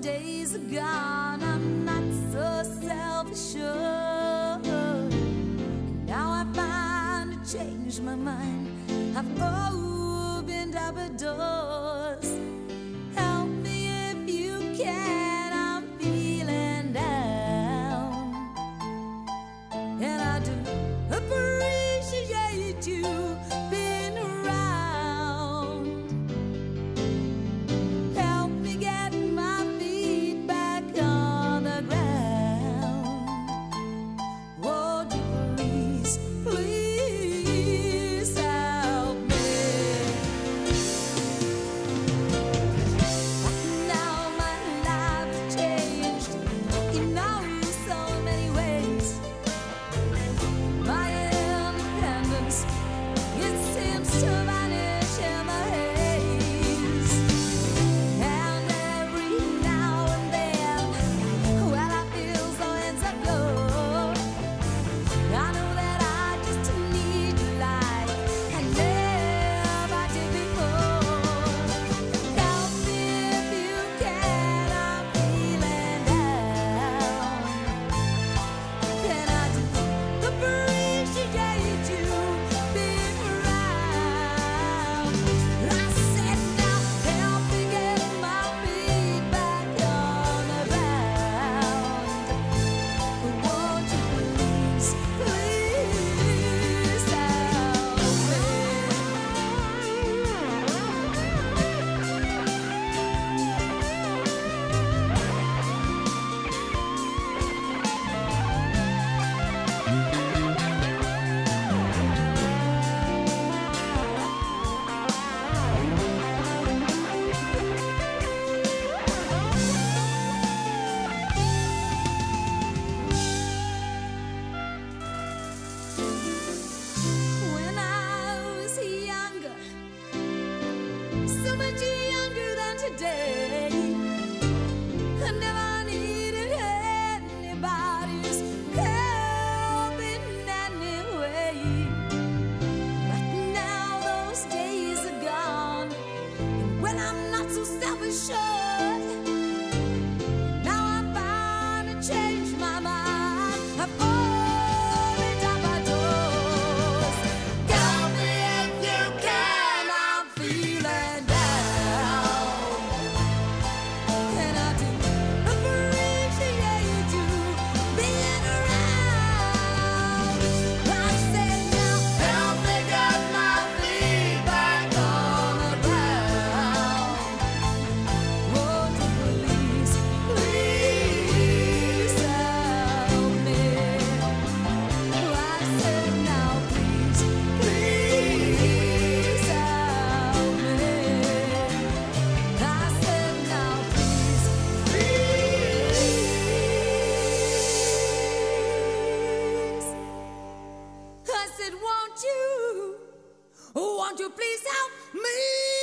days are gone, I'm not so self-assured. Now I find to change my mind, I've opened up a doors. Help me if you can, I'm feeling down. And I do appreciate you being around. Help me get my feet back on the ground. Won't you please, please help me? Now my life has changed in so many ways. My independence, it seems to vanish in the haze. And every now and then, well, I feel so insecure. I know that I just need you like I never did before. Help me if you can, I'm feeling down. Can I do appreciate you being around? I said now, help me get my feet back on the ground. Won't you please, please help me? When I was younger, so much younger than today, I never needed anybody's help in any way. But now those days are gone, and when I'm not so self-assured, now I'm bound to change my mind. I've opened up my doors. Help me if you can, I'm feeling down. And I do appreciate you being around. I said now, help me get my feet back on the ground. Won't you please, please help me? I said now, please, please help me. I said now, please, please. I said, won't you please help me?